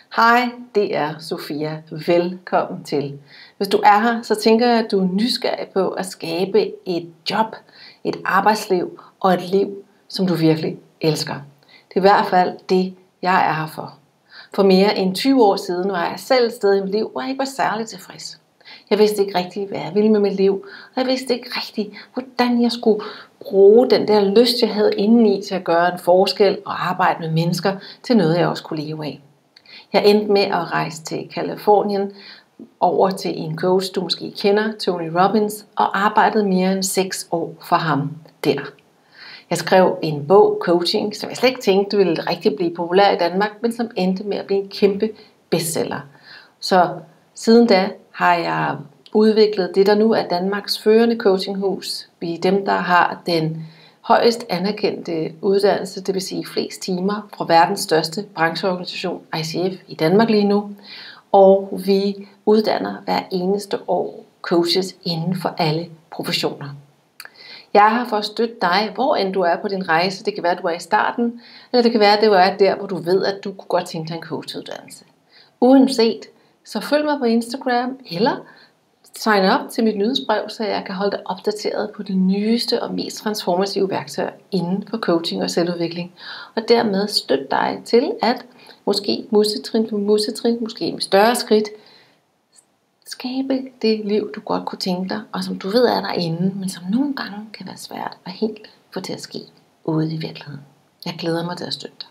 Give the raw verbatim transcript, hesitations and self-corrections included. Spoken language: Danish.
Hej, det er Sofia. Velkommen til. Hvis du er her, så tænker jeg, at du er nysgerrig på at skabe et job, et arbejdsliv og et liv, som du virkelig elsker. Det er i hvert fald det, jeg er her for. For mere end tyve år siden var jeg selv et sted i mit liv, hvor jeg ikke var særlig tilfreds. Jeg vidste ikke rigtigt, hvad jeg ville med mit liv, og jeg vidste ikke rigtigt, hvordan jeg skulle bruge den der lyst, jeg havde indeni til at gøre en forskel og arbejde med mennesker til noget, jeg også kunne leve af. Jeg endte med at rejse til Californien over til en coach, du måske kender, Tony Robbins, og arbejdede mere end seks år for ham der. Jeg skrev en bog, Coaching, som jeg slet ikke tænkte ville rigtig blive populær i Danmark, men som endte med at blive en kæmpe bestseller. Så siden da har jeg udviklet det, der nu er Danmarks førende coachinghus. Vi er dem, der har den højst anerkendte uddannelse, det vil sige flest timer fra verdens største brancheorganisation, I C F, i Danmark lige nu. Og vi uddanner hver eneste år coaches inden for alle professioner. Jeg er her for at støtte dig, hvor end du er på din rejse. Det kan være, at du er i starten, eller det kan være, at du er der, hvor du ved, at du kunne godt tænke dig en coachuddannelse. Uanset, så følg mig på Instagram, eller sign op til mit nyhedsbrev, så jeg kan holde dig opdateret på det nyeste og mest transformative værktøjer inden for coaching og selvudvikling. Og dermed støtte dig til at måske musetrin for musetrin, måske med større skridt, skabe det liv, du godt kunne tænke dig, og som du ved er derinde, men som nogle gange kan være svært at helt få til at ske ude i virkeligheden. Jeg glæder mig til at støtte dig.